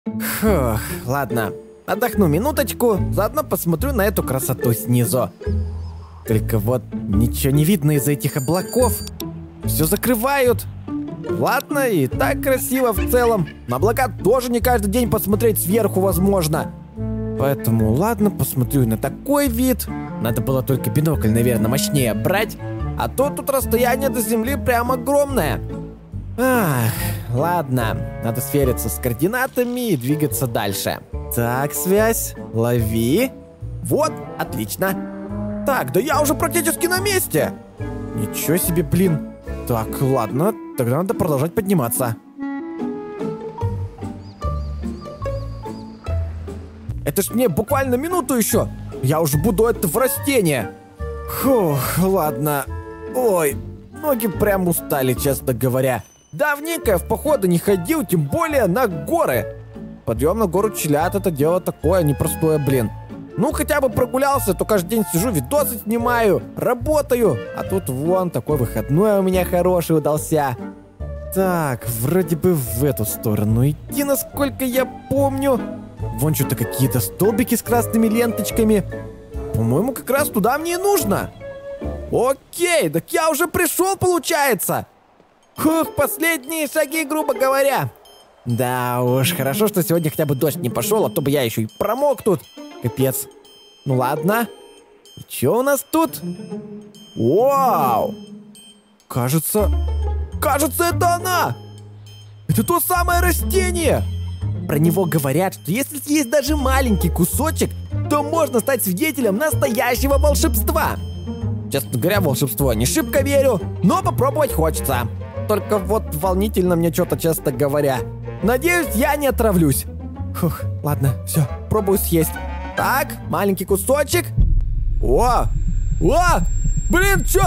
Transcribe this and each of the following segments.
Фух, ладно. Отдохну минуточку, заодно посмотрю на эту красоту снизу. Только вот ничего не видно из-за этих облаков. Все закрывают. Ладно, и так красиво в целом. На облака тоже не каждый день посмотреть сверху возможно. Поэтому ладно, посмотрю на такой вид. Надо было только бинокль, наверное, мощнее брать. А то тут расстояние до земли прям огромное. Ах, ладно, надо свериться с координатами и двигаться дальше. Так, связь, лови. Вот, отлично. Так, да я уже практически на месте. Ничего себе, блин. Так, ладно, тогда надо продолжать подниматься. Это ж мне буквально минуту еще. Я уже буду этого растения. Фух, ладно. Ой, ноги прям устали, честно говоря. Давненько я в походы не ходил, тем более на горы. Подъем на гору Челяд — это дело такое непростое, блин. Ну, хотя бы прогулялся, то каждый день сижу, видосы снимаю, работаю. А тут вон, такой выходной у меня хороший удался. Так, вроде бы в эту сторону идти, насколько я помню. Вон что-то какие-то столбики с красными ленточками. По-моему, как раз туда мне и нужно. Окей, так я уже пришел, получается. Хух, последние шаги, грубо говоря. Да уж, хорошо, что сегодня хотя бы дождь не пошел, а то бы я еще и промок тут. Капец. Ну ладно. И что у нас тут? Вау! Кажется, это она! Это то самое растение! Про него говорят, что если съесть даже маленький кусочек, то можно стать свидетелем настоящего волшебства. Честно говоря, в волшебство не шибко верю, но попробовать хочется. Только вот волнительно мне что-то, честно говоря. Надеюсь, я не отравлюсь. Фух, ладно, все, пробую съесть. Так, маленький кусочек. О! Блин, чё?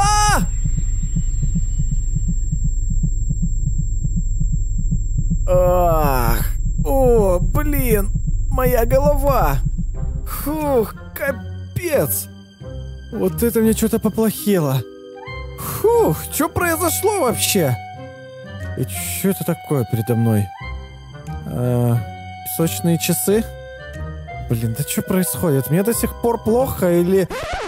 Ах! О, блин! Моя голова! Фух, капец! Вот это мне что-то поплохело. Фух, что произошло вообще? И что это такое передо мной? Песочные часы? Блин, да что происходит? Мне до сих пор плохо или...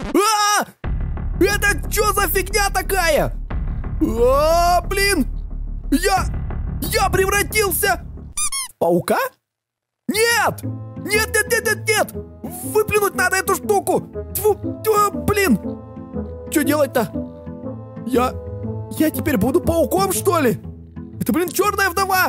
Это что за фигня такая? Блин! Я превратился в паука? Нет! Нет! Выплюнуть надо эту штуку! Тьфу, блин! Что делать-то? Я теперь буду пауком, что ли? Это, блин, черная вдова!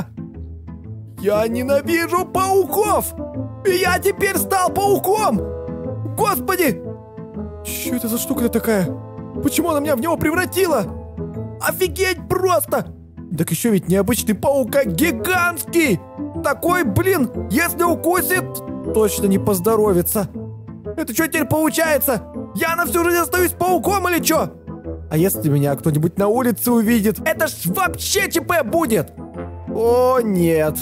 Я ненавижу пауков! И я теперь стал пауком! Господи! Что это за штука такая? Почему она меня в него превратила? Офигеть просто! Так еще ведь необычный паук, а гигантский! Такой, блин, если укусит, точно не поздоровится. Это что теперь получается? Я на всю жизнь остаюсь пауком или что? А если меня кто-нибудь на улице увидит? Это ж вообще ЧП будет! О, нет.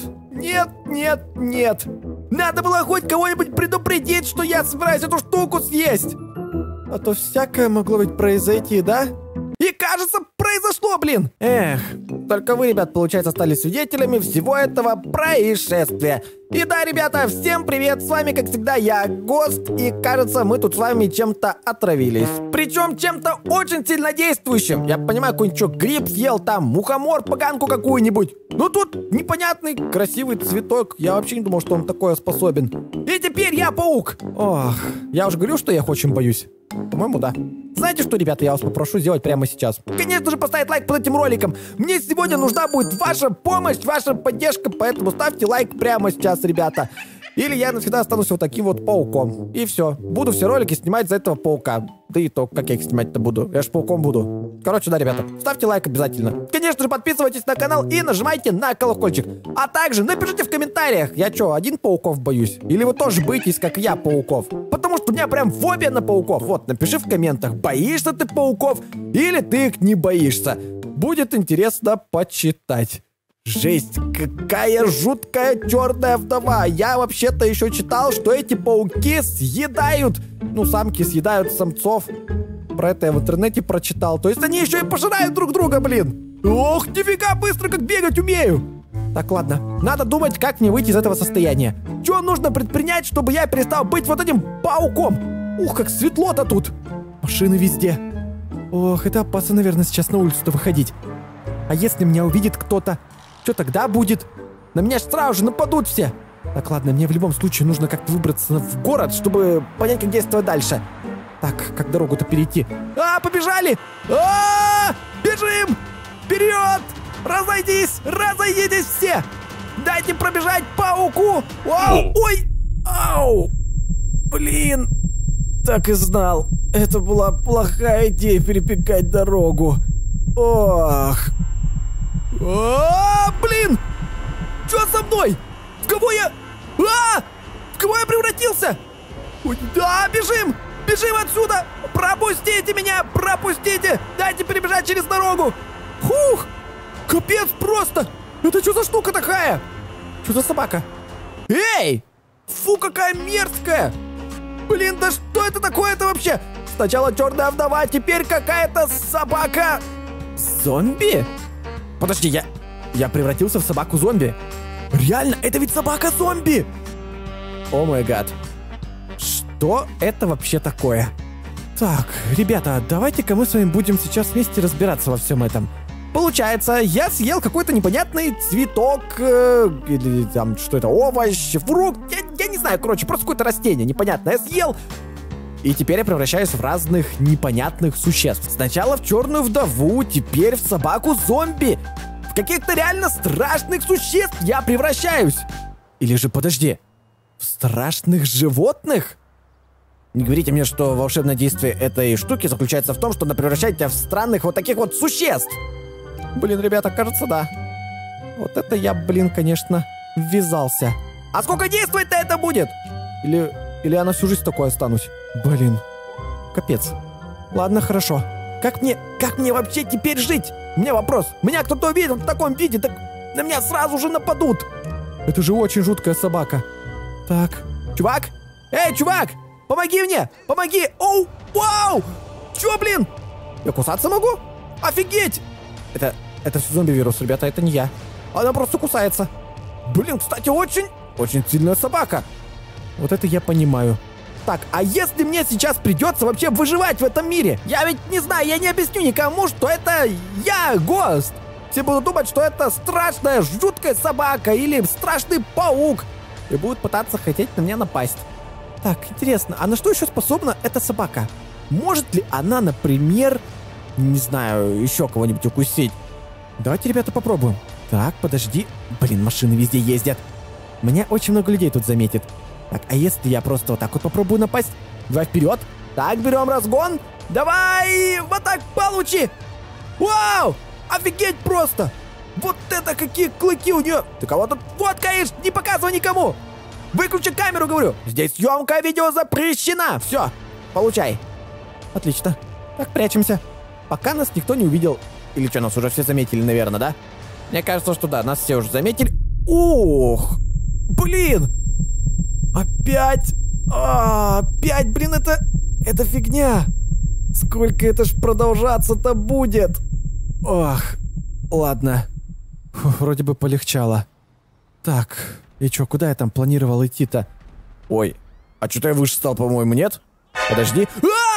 Нет. Надо было хоть кого-нибудь предупредить, что я собираюсь эту штуку съесть. А то всякое могло ведь произойти, да? И кажется, произошло, блин! Эх, только вы, ребят, получается, стали свидетелями всего этого происшествия. И да, ребята, всем привет, с вами, как всегда, я, Гост, и кажется, мы тут с вами чем-то отравились. Причем чем-то очень сильнодействующим. Я понимаю, какой-нибудь гриб съел, там, мухомор, поганку какую-нибудь. Но тут непонятный красивый цветок. Я вообще не думал, что он такое способен. И теперь я паук! Ох, я уже говорил, что я их очень боюсь. По-моему, да. Знаете что, ребята, я вас попрошу сделать прямо сейчас? Конечно же, поставить лайк под этим роликом. Мне сегодня нужна будет ваша помощь, ваша поддержка, поэтому ставьте лайк прямо сейчас, ребята. Или я навсегда останусь вот таким вот пауком. И все. Буду все ролики снимать за этого паука. Да и то, как я их снимать-то буду. Я ж пауком буду. Короче, да, ребята, ставьте лайк обязательно. Конечно же, подписывайтесь на канал и нажимайте на колокольчик. А также напишите в комментариях, я что, один пауков боюсь? Или вы тоже боитесь, как я, пауков? Потому что у меня прям фобия на пауков. Вот, напиши в комментах, боишься ты пауков или ты их не боишься. Будет интересно почитать. Жесть, какая жуткая черная вдова. Я вообще-то еще читал, что эти пауки съедают, ну, самки съедают самцов. Про это я в интернете прочитал. То есть они еще и пожирают друг друга, блин. Ох, нифига быстро как бегать умею. Так, ладно. Надо думать, как мне выйти из этого состояния. Что нужно предпринять, чтобы я перестал быть вот этим пауком? Ух, как светло-то тут. Машины везде. Ох, это опасно, наверное, сейчас на улицу-то выходить. А если меня увидит кто-то? Что тогда будет? На меня ж сразу же нападут все. Так, ладно, мне в любом случае нужно как-то выбраться в город, чтобы понять, как действовать дальше. Так, как дорогу-то перейти? Побежали! Бежим! Вперед! Разойдитесь все! Дайте пробежать пауку! Ой! Ау! Блин! Так и знал. Это была плохая идея перепекать дорогу. Ох! Блин! Что со мной? В кого я... В кого я превратился? Ой, да, бежим! Бежим отсюда! Пропустите меня! Пропустите! Дайте перебежать через дорогу! Хух! Капец просто! Это что за штука такая? Что за собака? Эй! Фу, какая мерзкая! Блин, да что это такое-то вообще? Сначала черная вдова, теперь какая-то собака... Зомби? Подожди, я превратился в собаку-зомби. Реально, это ведь собака-зомби! О май гад. Что это вообще такое? Так, ребята, давайте-ка мы с вами будем сейчас вместе разбираться во всем этом. Получается, я съел какой-то непонятный цветок, или там, что это, овощ, фрукт, я не знаю, короче, просто какое-то растение непонятное я съел. И теперь я превращаюсь в разных непонятных существ. Сначала в черную вдову, теперь в собаку-зомби. В каких-то реально страшных существ я превращаюсь. Или же, подожди, в страшных животных? Не говорите мне, что волшебное действие этой штуки заключается в том, что она превращает тебя в странных вот таких вот существ. Блин, ребята, кажется, да. Вот это я, блин, конечно, ввязался. А сколько действовать-то это будет? Или я на всю жизнь такой останусь? Блин, капец. Ладно, хорошо. Как мне вообще теперь жить? У меня вопрос. Меня кто-то увидит в таком виде, так на меня сразу же нападут. Это же очень жуткая собака. Так, чувак? Эй, чувак! Помоги мне! Помоги! Оу! Вау! Чё, блин? Я кусаться могу? Офигеть! Это все зомби-вирус, ребята, это не я. Она просто кусается. Блин, кстати, очень сильная собака. Вот это я понимаю. Так, а если мне сейчас придется вообще выживать в этом мире? Я ведь не знаю, я не объясню никому, что это я, Гост. Все будут думать, что это страшная, жуткая собака или страшный паук. И будут пытаться хотеть на меня напасть. Так, интересно, а на что еще способна эта собака? Может ли она, например, не знаю, еще кого-нибудь укусить? Давайте, ребята, попробуем. Так, подожди. Блин, машины везде ездят. Меня очень много людей тут заметит. Так, а если я просто вот так вот попробую напасть? Давай вперед. Так, берем разгон. Давай, вот так получи. Вау, офигеть просто. Вот это какие клыки у нее. Ты кого тут фоткаешь? Не показывай никому. Выключи камеру, говорю. Здесь съемка видео запрещена. Все, получай. Отлично. Так, прячемся. Пока нас никто не увидел. Или что, нас уже все заметили, наверное, да? Мне кажется, что да, нас все уже заметили. Ух! Блин! Опять! Опять, блин, это фигня! Сколько это ж продолжаться-то будет? Ох, ладно. Фу, вроде бы полегчало. Так, и чё, куда я там планировал идти-то? Ой, а что-то я выше стал, по-моему, нет? Подожди.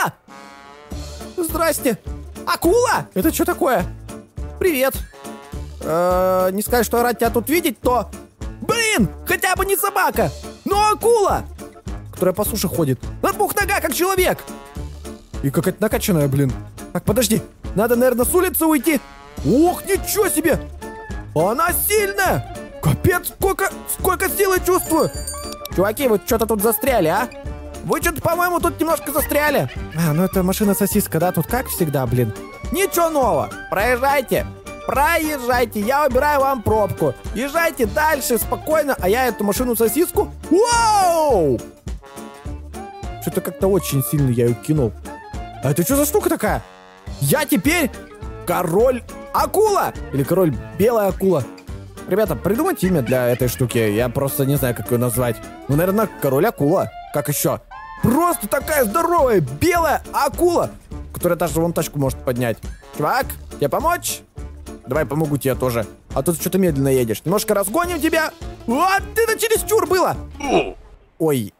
Здрасте! Акула? Это что такое? Привет. Не сказать, что рад тебя тут видеть, то... Блин, хотя бы не собака, но акула, которая по суше ходит. На двух ногах, как человек. И какая-то накачанная, блин. Так, подожди, надо, наверное, с улицы уйти. Ох, ничего себе. Она сильная. Капец, сколько силы чувствую. Чуваки, вы что-то тут застряли, а? Вы что-то, по-моему, тут немножко застряли. Ну это машина-сосиска, да? Тут как всегда, блин. Ничего нового. Проезжайте. Проезжайте. Я убираю вам пробку. Езжайте дальше спокойно, а я эту машину-сосиску... Вау! Что-то как-то очень сильно я ее кинул. А это что за штука такая? Я теперь король акула. Или король белая акула. Ребята, придумайте имя для этой штуки. Я просто не знаю, как ее назвать. Ну, наверное, король акула. Как еще? Просто такая здоровая белая акула, которая даже вон тачку может поднять. Чувак, тебе помочь? Давай помогу тебе тоже. А тут что-то медленно едешь. Немножко разгоним тебя. Вот это чересчур было. Ой.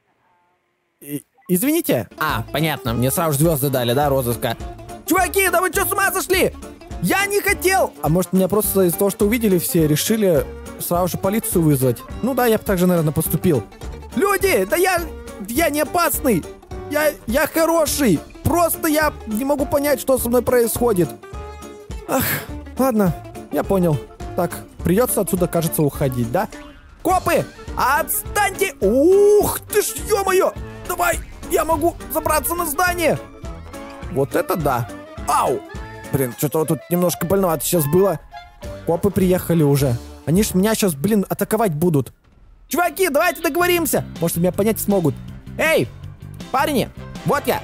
Извините. Понятно. Мне сразу же звезды дали, да, розыска. Чуваки, да вы что, с ума сошли? Я не хотел. А может, меня просто из-за того, что увидели все, решили сразу же полицию вызвать? Ну да, я бы так же, наверное, поступил. Люди, да я не опасный. Я хороший. Просто я не могу понять, что со мной происходит. Ах, ладно, я понял. Так, придется отсюда, кажется, уходить, да? Копы, отстаньте! Ух ты ж, ё-моё! Давай, я могу забраться на здание. Вот это да. Ау! Блин, что-то вот тут немножко больновато сейчас было. Копы приехали уже. Они ж меня сейчас, блин, атаковать будут. Чуваки, давайте договоримся. Может, меня понять смогут. Эй, парни, вот я.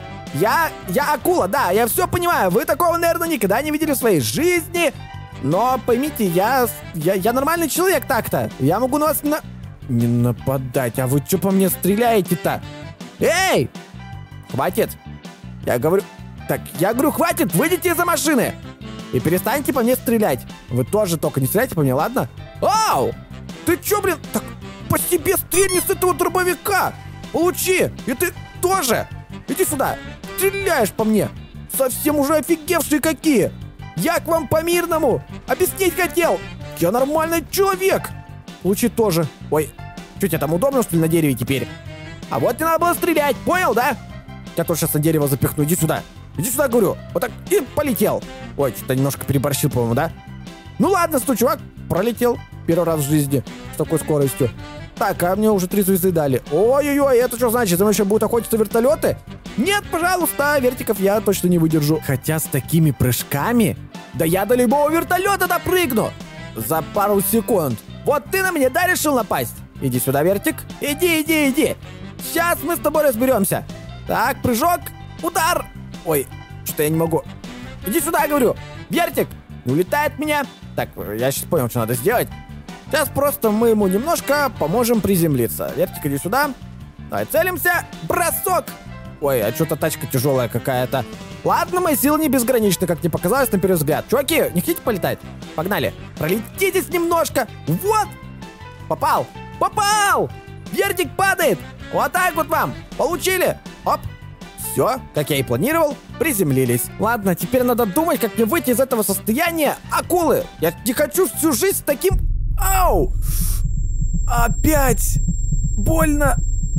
Я акула, да, я все понимаю. Вы такого, наверное, никогда не видели в своей жизни. Но поймите, я нормальный человек так-то. Я могу на вас не нападать. А вы что по мне стреляете-то? Эй! Хватит. Я говорю, хватит, выйдите из-за машины. И перестаньте по мне стрелять. Вы тоже только не стреляйте по мне, ладно? Ау! Ты чё, блин? Так по себе стрельни с этого дробовика. Получи. И ты тоже. Иди сюда. Стреляешь по мне. Совсем уже офигевшие какие. Я к вам по-мирному. Объяснить хотел. Я нормальный человек. Получи тоже. Ой, что тебе там удобно, что ли, на дереве теперь? А вот не надо было стрелять, понял, да? Я тоже сейчас на дерево запихну. Иди сюда. Иди сюда, говорю. Вот так и полетел. Ой, что-то немножко переборщил, по-моему, да? Ну ладно, стой, чувак. Пролетел первый раз в жизни с такой скоростью. Так, а мне уже 3 звезды дали. Ой-ой-ой, это что значит? За мной еще будут охотиться вертолеты? Нет, пожалуйста, вертиков я точно не выдержу. Хотя с такими прыжками, да я до любого вертолета допрыгну. За пару секунд. Вот ты на меня, да, решил напасть? Иди сюда, вертик. Иди. Сейчас мы с тобой разберемся. Так, прыжок, удар. Ой, что-то я не могу. Иди сюда, говорю. Вертик, не улетай от меня. Так, я сейчас понял, что надо сделать. Сейчас просто мы ему немножко поможем приземлиться. Вертик, иди сюда. Давай, целимся. Бросок. Ой, а что-то тачка тяжелая какая-то. Ладно, мои силы не безграничны, как мне показалось на первый взгляд. Чуваки, не хотите полетать? Погнали. Пролетитесь немножко. Вот. Попал. Вертик падает. Вот так вот вам. Получили. Оп. Все, как я и планировал, приземлились. Ладно, теперь надо думать, как мне выйти из этого состояния акулы. Я не хочу всю жизнь с таким... Ау! Опять! Больно!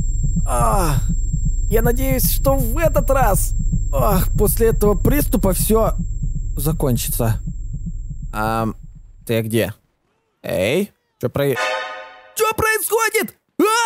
Я надеюсь, что в этот раз... после этого приступа все закончится. Ты где? Эй, что происходит?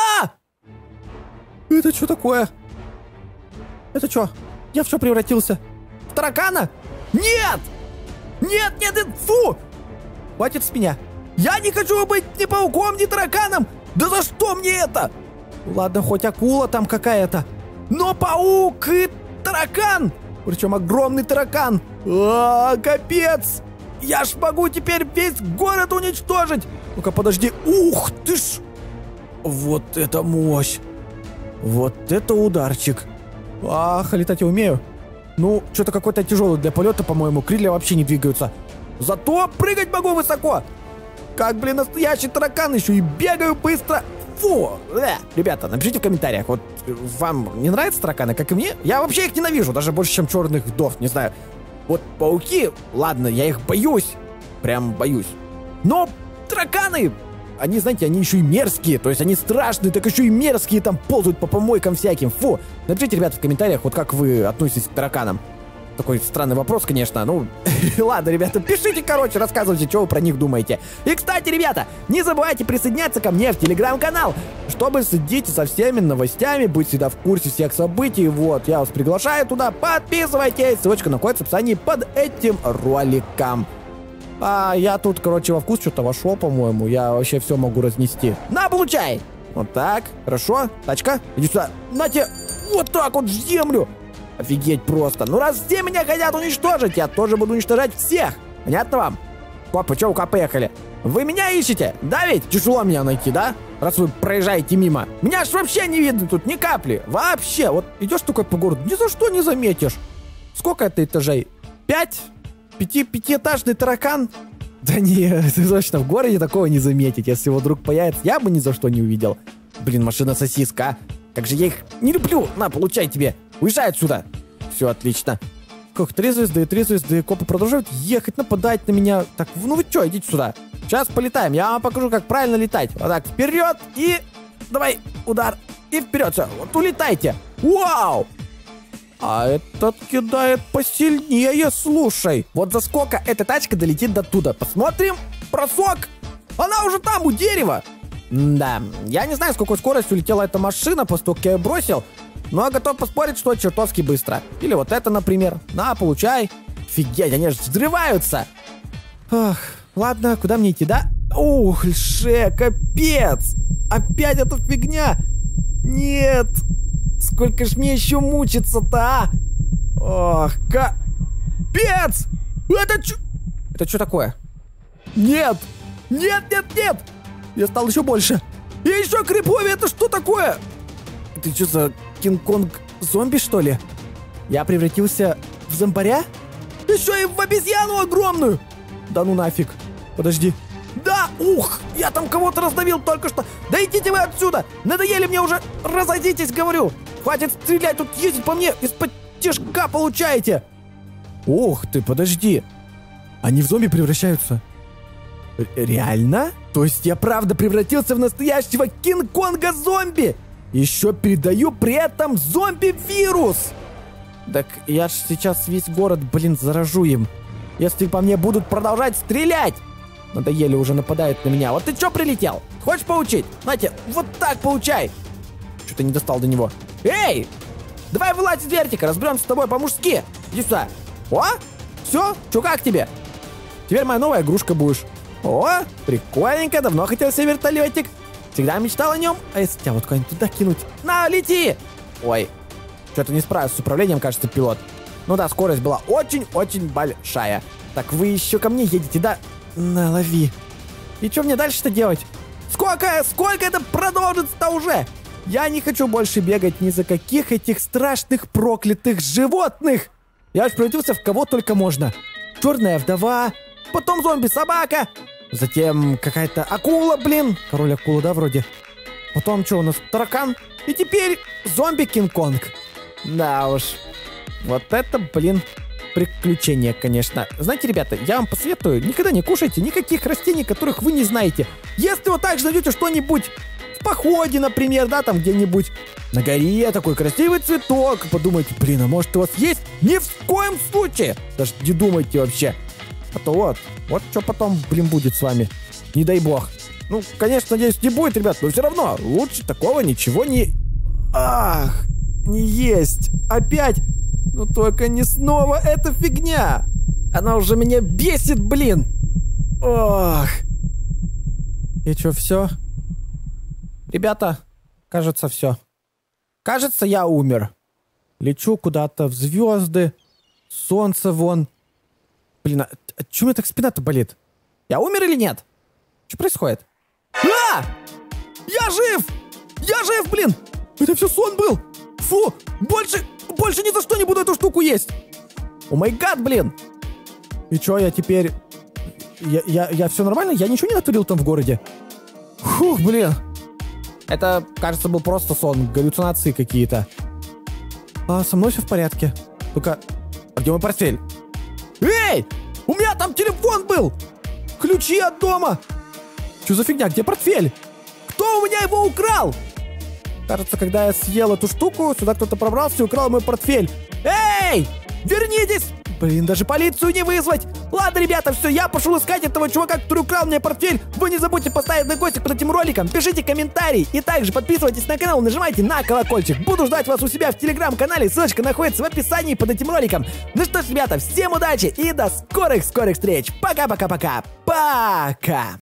Это что такое? Это что? Я в что превратился? В таракана? Нет! Нет, фу! Хватит с меня. Я не хочу быть ни пауком, ни тараканом! Да за что мне это? Ладно, хоть акула там какая-то. Но паук и таракан! Причем огромный таракан. Капец! Я ж могу теперь весь город уничтожить! Ну-ка, подожди. Ух ты ж! Вот это мощь! Вот это ударчик! Летать я умею. Ну, что-то какой-то тяжелый для полета, по-моему. Крылья вообще не двигаются. Зато прыгать могу высоко. Как, блин, настоящий таракан, еще и бегаю быстро. Фу! Ребята, напишите в комментариях, вот вам не нравятся тараканы, как и мне? Я вообще их ненавижу, даже больше, чем черных вдов, не знаю. Вот пауки, ладно, я их боюсь. Прям боюсь. Но тараканы, они, знаете, они еще и мерзкие. То есть они страшные, так еще и мерзкие, там ползают по помойкам всяким. Фу! Напишите, ребята, в комментариях, вот как вы относитесь к тараканам. Такой странный вопрос, конечно. Ну, ладно, ребята, пишите, короче, рассказывайте, что вы про них думаете. И, кстати, ребята, не забывайте присоединяться ко мне в телеграм-канал, чтобы следить за всеми новостями, быть всегда в курсе всех событий. Вот, я вас приглашаю туда, подписывайтесь. Ссылочка находится в описании под этим роликом. Я тут, короче, во вкус что-то вошел, по-моему. Я вообще все могу разнести. На, получай! Вот так, хорошо. Тачка, иди сюда. На тебе, вот так вот в землю. Офигеть просто. Ну раз все меня хотят уничтожить, я тоже буду уничтожать всех. Понятно вам? Копы, что вы поехали? Вы меня ищете? Да ведь? Тяжело меня найти, да? Раз вы проезжаете мимо. Меня аж вообще не видно тут, ни капли. Вообще. Вот идешь такой по городу, ни за что не заметишь. Сколько это этажей? 5? Пятиэтажный таракан? Да не, точно, в городе такого не заметить. Если его вдруг появится, я бы ни за что не увидел. Блин, машина-сосиска, а? Как же я их не люблю. На, получай тебе. Уезжай отсюда. Все отлично. Как, 3 звезды. Копы продолжают ехать, нападать на меня. Так, ну вы что, идите сюда. Сейчас полетаем. Я вам покажу, как правильно летать. Вот так, вперед и... Давай, удар. И вперед, все. Вот улетайте. Вау! А этот кидает посильнее, слушай. Вот за сколько эта тачка долетит до туда. Посмотрим. Бросок. Она уже там, у дерева. Да, я не знаю, с какой скоростью улетела эта машина, после того, как я ее бросил. Но готов поспорить, что чертовски быстро. Или вот это, например. На, получай. Офигеть, они же взрываются. Ах, ладно, куда мне идти, да? Ух, капец. Опять эта фигня. Нет. Сколько ж мне еще мучиться-то, а? Ох, капец! Это что такое? Нет! Нет! Я стал еще больше. Я еще криповее, это что такое? Ты что за Кинг-Конг зомби, что ли? Я превратился в зомбаря? Еще и в обезьяну огромную! Да ну нафиг. Подожди. Да, ух, я там кого-то раздавил только что. Да идите вы отсюда. Надоели мне уже. Разойдитесь, говорю. Хватит стрелять, тут ездить по мне. Из-под тяжка получаете. Ух ты, подожди. Они в зомби превращаются. Реально? То есть я правда превратился в настоящего Кинг-Конга зомби? Еще передаю при этом зомби-вирус. Так я ж сейчас весь город, блин, заражу им. Если по мне будут продолжать стрелять. Надоели уже, нападают на меня. Вот ты что прилетел? Хочешь поучить? Знаете, вот так получай. Что-то не достал до него. Эй! Давай вылазь из вертика, разберемся с тобой по-мужски. Иди сюда. О! Все? Че, как тебе? Теперь моя новая игрушка будешь. О, прикольненько, давно хотел себе вертолетик. Всегда мечтал о нем. А если тебя вот куда-нибудь туда кинуть? На, лети! Ой, что-то не справился с управлением, кажется, пилот. Ну да, скорость была очень-очень большая. Так, вы еще ко мне едете, да? На, лови. И что мне дальше-то делать? Сколько это продолжится-то уже? Я не хочу больше бегать ни за каких этих страшных проклятых животных. Я же превратился в кого только можно. Черная вдова, потом зомби-собака, затем какая-то акула, блин. Король акула, да, вроде. Потом что у нас? Таракан. И теперь зомби-Кинг-Конг. Да уж. Вот это, блин, приключение, конечно. Знаете, ребята, я вам посоветую, никогда не кушайте никаких растений, которых вы не знаете. Если вы также найдете что-нибудь в походе, например, да, там где-нибудь на горе, такой красивый цветок, подумайте, блин, а может у вас есть? Ни в коем случае! Даже не думайте вообще. А то вот что потом, блин, будет с вами. Не дай бог. Ну, конечно, надеюсь, не будет, ребят, но все равно лучше такого ничего не... Ах, не есть. Опять... Ну только не снова эта фигня. Она уже меня бесит, блин. Ох. И что, все? Ребята, кажется, все. Кажется, я умер. Лечу куда-то в звезды. Солнце вон. Блин, а чё у меня так спина-то болит? Я умер или нет? Что происходит? А! Я жив! Я жив, блин! Это все сон был! Фу! Больше ни за что не буду эту штуку есть! О май гад, блин! И чё, я теперь... Я все нормально? Я ничего не натворил там в городе? Фух, блин! Это, кажется, был просто сон, галлюцинации какие-то. А со мной все в порядке. Только... А где мой портфель? Эй! У меня там телефон был! Ключи от дома! Что за фигня? Где портфель? Кто у меня его украл? Кажется, когда я съел эту штуку, сюда кто-то пробрался и украл мой портфель. Эй! Вернитесь! Блин, даже полицию не вызвать. Ладно, ребята, все, я пошел искать этого чувака, который украл мне портфель. Вы не забудьте поставить лайкосик под этим роликом, пишите комментарий и также подписывайтесь на канал, нажимайте на колокольчик. Буду ждать вас у себя в телеграм-канале, ссылочка находится в описании под этим роликом. Ну что ж, ребята, всем удачи и до скорых встреч. Пока-пока-пока. Пока!